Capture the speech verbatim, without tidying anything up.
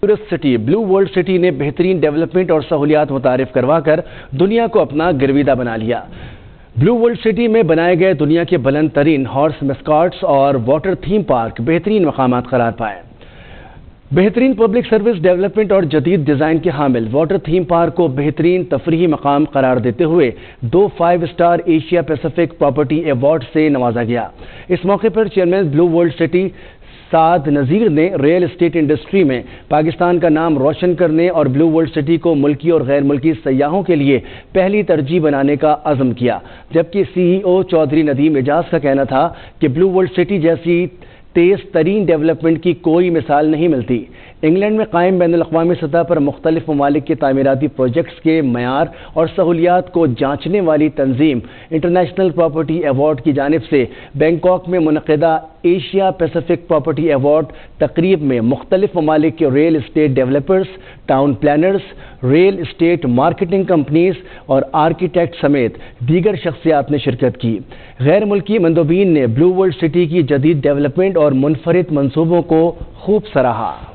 Tourist city Blue World City نے بہترین development اور سہولیات متعارف کروا کر دنیا کو اپنا گرویدہ بنا لیا۔ بلو ورلڈ سٹی میں بنائے گئے دنیا کے بلند ترین ہارس مسکاٹس اور واٹر تھیم پارک بہترین مقامات قرار پائے۔ بہترین پبلک سروس ڈیولپمنٹ اور جدید ڈیزائن کے حامل واٹر تھیم پارک کو بہترین تفریحی مقام قرار دیتے ہوئے دو five star Asia Pacific property award سے نوازا گیا۔ اس موقع پر chairman Blue World City Saad Nazir نے ریئل اسٹیٹ انڈسٹری میں پاکستان کا نام روشن کرنے اور بلو ورلڈ سٹی کو ملکی اور غیر ملکی سیاحوں کے لیے پہلی ترجیح بنانے کا عزم کیا، جبکہ سی ای او چودھری ندیم اعجاز کا کہنا تھا کہ بلو ورلڈ سٹی جیسی تیز ترین ڈیولپمنٹ کی کوئی مثال نہیں ملتی۔ انگلینڈ میں قائم بین الاقوامی سطح پر مختلف ممالک کے تعمیراتی پروجیکٹس کے معیار اور سہولیات کو جانچنے والی تنظیم انٹرنیشنل پراپرٹی ایوارڈ کی جانب سے بینکاک میں منعقدہ ایشیا پیسیفک پراپرٹی ایوارڈ تقریب میں مختلف ممالک کے real estate developers, town planners, real estate marketing companies اور آرکیٹیکٹ سمیت دیگر شخصیات نے شرکت کی۔ غیر ملکی مندوبین نے بلو ورلڈ سٹی کی جدید ڈیولپمنٹ اور منفرد منصوبوں کو خوب سراہا۔